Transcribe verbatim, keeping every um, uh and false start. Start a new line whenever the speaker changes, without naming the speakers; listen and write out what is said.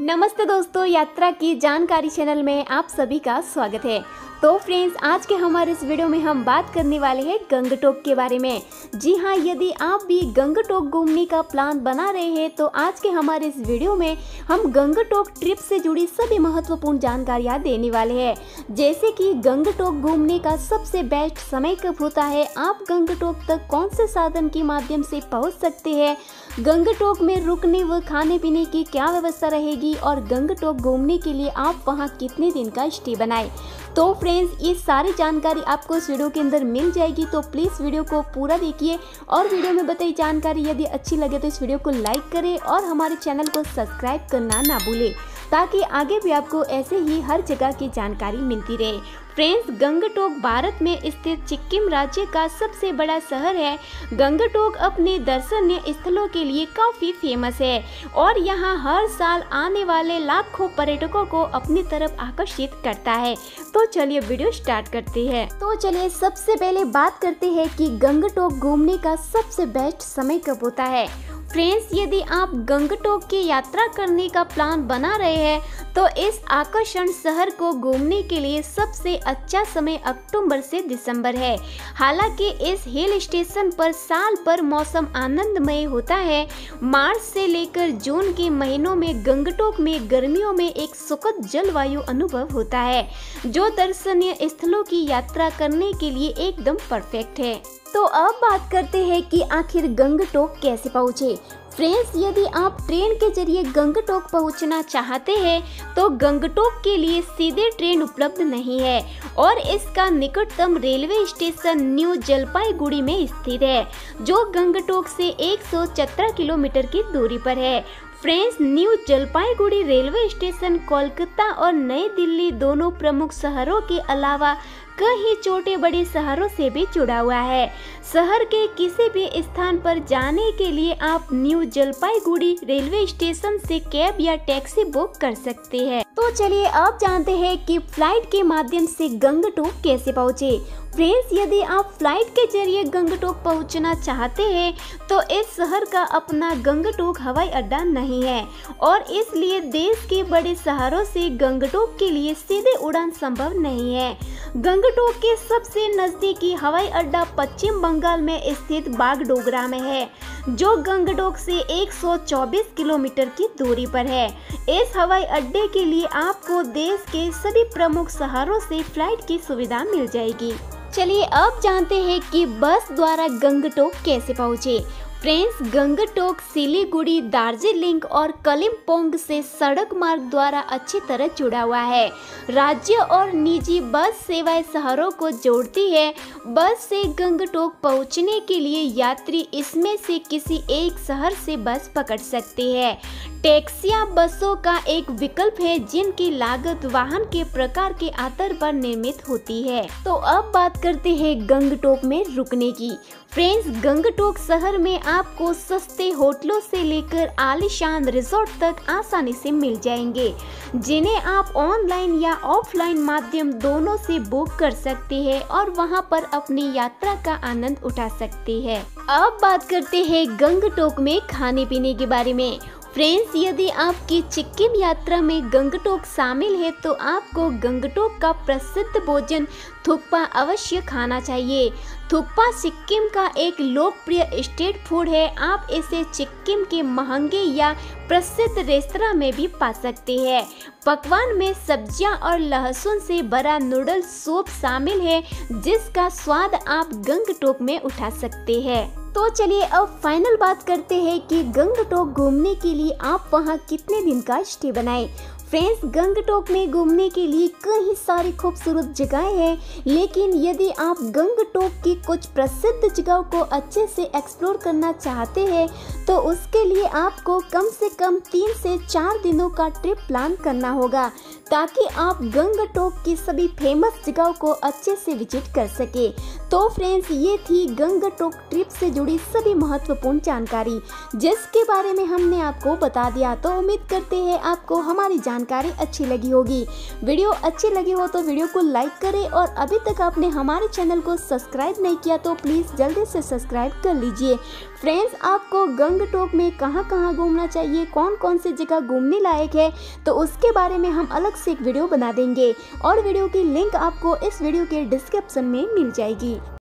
नमस्ते दोस्तों, यात्रा की जानकारी चैनल में आप सभी का स्वागत है। तो फ्रेंड्स, आज के हमारे इस वीडियो में हम बात करने वाले हैं गंगटोक के बारे में। जी हाँ, यदि आप भी गंगटोक घूमने का प्लान बना रहे हैं तो आज के हमारे इस वीडियो में हम गंगटोक ट्रिप से जुड़ी सभी महत्वपूर्ण जानकारियाँ देने वाले हैं। जैसे कि गंगटोक घूमने का सबसे बेस्ट समय कब होता है, आप गंगटोक तक कौन से साधन के माध्यम से पहुँच सकते हैं, गंगटोक में रुकने व खाने पीने की क्या व्यवस्था रहेगी और गंगटोक घूमने के लिए आप वहां कितने दिन का स्टे बनाएं। तो फ्रेंड्स, ये सारी जानकारी आपको इस वीडियो के अंदर मिल जाएगी, तो प्लीज़ वीडियो को पूरा देखिए और वीडियो में बताई जानकारी यदि अच्छी लगे तो इस वीडियो को लाइक करें और हमारे चैनल को सब्सक्राइब करना ना भूलें, ताकि आगे भी आपको ऐसे ही हर जगह की जानकारी मिलती रहे। फ्रेंड्स, गंगटोक भारत में स्थित सिक्किम राज्य का सबसे बड़ा शहर है। गंगटोक अपने दर्शनीय स्थलों के लिए काफ़ी फेमस है और यहाँ हर साल आने वाले लाखों पर्यटकों को अपनी तरफ आकर्षित करता है। तो चलिए वीडियो स्टार्ट करते हैं। तो चलिए सबसे पहले बात करते हैं कि गंगटोक घूमने का सबसे बेस्ट समय कब होता है। फ्रेंड्स, यदि आप गंगटोक की यात्रा करने का प्लान बना रहे हैं तो इस आकर्षण शहर को घूमने के लिए सबसे अच्छा समय अक्टूबर से दिसंबर है। हालांकि इस हिल स्टेशन पर साल भर मौसम आनंदमय होता है। मार्च से लेकर जून के महीनों में गंगटोक में गर्मियों में एक सुखद जलवायु अनुभव होता है, जो दर्शनीय स्थलों की यात्रा करने के लिए एकदम परफेक्ट है। तो अब बात करते हैं कि आखिर गंगटोक कैसे पहुँचे। फ्रेंड्स, यदि आप ट्रेन के जरिए गंगटोक पहुंचना चाहते हैं तो गंगटोक के लिए सीधे ट्रेन उपलब्ध नहीं है और इसका निकटतम रेलवे स्टेशन न्यू जलपाईगुड़ी में स्थित है, जो गंगटोक से एक सौ सत्रह किलोमीटर की दूरी पर है। Friends, New Jalpaiguri railway station Kolkata और नई दिल्ली दोनों प्रमुख शहरों के अलावा कई छोटे बड़े शहरों से भी जुड़ा हुआ है। शहर के किसी भी स्थान पर जाने के लिए आप न्यू जलपाईगुड़ी रेलवे स्टेशन से कैब या टैक्सी बुक कर सकते हैं। तो चलिए अब जानते हैं कि फ्लाइट के माध्यम से गंगटोक कैसे पहुँचे। फ्रेंड्स, यदि आप फ्लाइट के जरिए गंगटोक पहुंचना चाहते हैं तो इस शहर का अपना गंगटोक हवाई अड्डा नहीं है और इसलिए देश के बड़े शहरों से गंगटोक के लिए सीधे उड़ान संभव नहीं है। गंगटोक के सबसे नजदीकी हवाई अड्डा पश्चिम बंगाल में स्थित बागडोगरा में है, जो गंगटोक से एक सौ चौबीस किलोमीटर की दूरी पर है। इस हवाई अड्डे के लिए आपको देश के सभी प्रमुख शहरों से फ्लाइट की सुविधा मिल जाएगी। चलिए अब जानते हैं कि बस द्वारा गंगटोक कैसे पहुँचे। फ्रेंड्स, गंगटोक सिलीगुड़ी, दार्जिलिंग और कलिम्पोंग से सड़क मार्ग द्वारा अच्छी तरह जुड़ा हुआ है। राज्य और निजी बस सेवाएं शहरों को जोड़ती है। बस से गंगटोक पहुंचने के लिए यात्री इसमें से किसी एक शहर से बस पकड़ सकते हैं। टैक्सियां बसों का एक विकल्प है, जिनकी लागत वाहन के प्रकार के आधार पर निर्मित होती है। तो अब बात करते हैं गंगटोक में रुकने की। फ्रेंड्स, गंगटोक शहर में आपको सस्ते होटलों से लेकर आलीशान रिजॉर्ट तक आसानी से मिल जाएंगे, जिन्हें आप ऑनलाइन या ऑफलाइन माध्यम दोनों से बुक कर सकते हैं और वहां पर अपनी यात्रा का आनंद उठा सकते हैं। अब बात करते हैं गंगटोक में खाने पीने के बारे में। फ्रेंड्स, यदि आपकी सिक्किम यात्रा में गंगटोक शामिल है तो आपको गंगटोक का प्रसिद्ध भोजन थुक्पा अवश्य खाना चाहिए। थुक्पा सिक्किम का एक लोकप्रिय स्ट्रीट फूड है। आप इसे सिक्किम के महंगे या प्रसिद्ध रेस्तरां में भी पा सकते हैं। पकवान में सब्जियां और लहसुन से भरा नूडल सूप शामिल है, जिसका स्वाद आप गंगटोक में उठा सकते हैं। तो चलिए अब फाइनल बात करते हैं कि गंगटोक घूमने के लिए आप वहां कितने दिन का स्टे बनाएं। फ्रेंड्स, गंगटोक में घूमने के लिए कई सारी खूबसूरत जगहें हैं, लेकिन यदि आप गंगटोक की कुछ प्रसिद्ध जगहों को अच्छे से एक्सप्लोर करना चाहते हैं तो उसके लिए आपको कम से कम तीन से चार दिनों का ट्रिप प्लान करना होगा, ताकि आप गंगटोक की सभी फेमस जगहों को अच्छे से विजिट कर सके। तो फ्रेंड्स, ये थी गंगटोक ट्रिप से जुड़ी सभी महत्वपूर्ण जानकारी, जिसके बारे में हमने आपको बता दिया। तो उम्मीद करते हैं आपको हमारी जानकारी जानकारी अच्छी लगी होगी। वीडियो अच्छी लगी हो तो वीडियो को लाइक करें और अभी तक आपने हमारे चैनल को सब्सक्राइब नहीं किया तो प्लीज़ जल्दी से सब्सक्राइब कर लीजिए। फ्रेंड्स, आपको गंगटोक में कहाँ कहाँ घूमना चाहिए, कौन कौन सी जगह घूमने लायक है, तो उसके बारे में हम अलग से एक वीडियो बना देंगे और वीडियो की लिंक आपको इस वीडियो के डिस्क्रिप्शन में मिल जाएगी।